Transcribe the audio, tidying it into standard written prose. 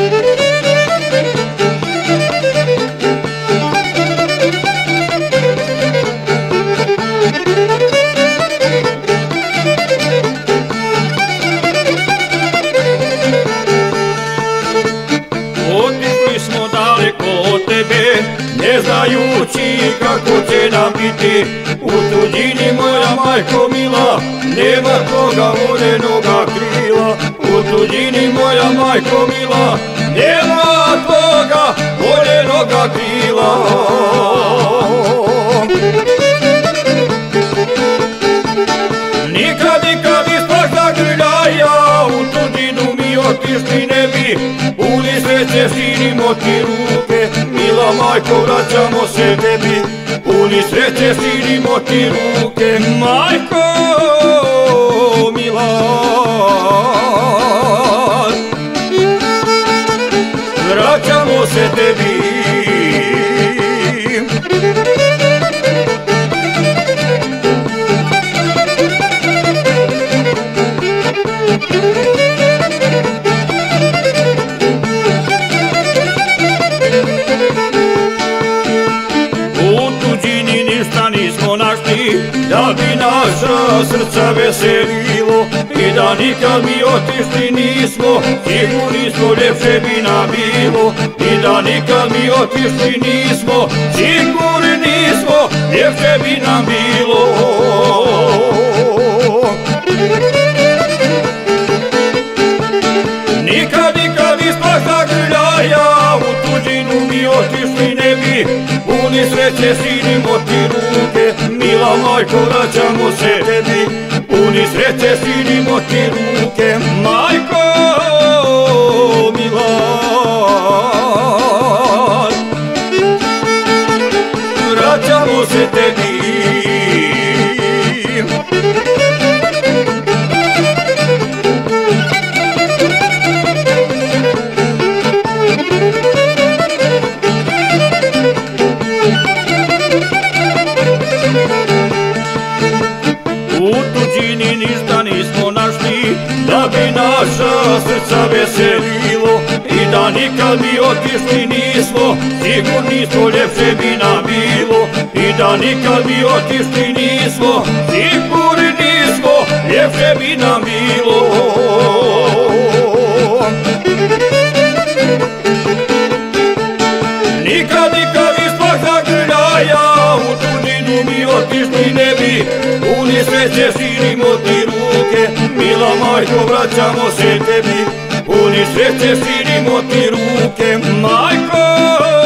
Otišli smo daleko od tebe, ne znajući kako će nam biti. U tuđini moja majko mila, nema toga voljenoga krila. U tuđini moja majko mila, nema toga voljenoga krila. Nikad ispah zagrljaja, u tuđinu mi otišli ne bi. Puni sreće stinimo ti ruke, mila majko vraćamo se tebi. Puni sreće stinimo ti ruke, majko mila. Vraćamo se tebi. Nismo našli da bi naša srca veselilo i da nikad mi otišli nismo, sigurni smo ljepše bi nam bilo. I da nikad mi otišli nismo, sigurni smo ljepše bi nam bilo. Nikad ispah zagrljaja, u tuđinu mi otišli ne bi. Puni sreće stinimo ti ruke, mila majko vraćamo se tebi. Puni sreće stinimo ti ruke, majko mila. Vraćamo se tebi. U tuđini ništa nismo našli da bi naša srca veselilo i da nikad mi otišli nismo, sigurni smo ljepše bi nam bilo. I da nikad mi otišli nismo, sigurni smo ljepše bi nam bilo. Nikad ispah zagrljaja, u tuđinu mi otišli ne bi. Puni sreće stinimo ti ruke, mila majko vraćamo se tebi. Puni sreće stinimo ti ruke, majko.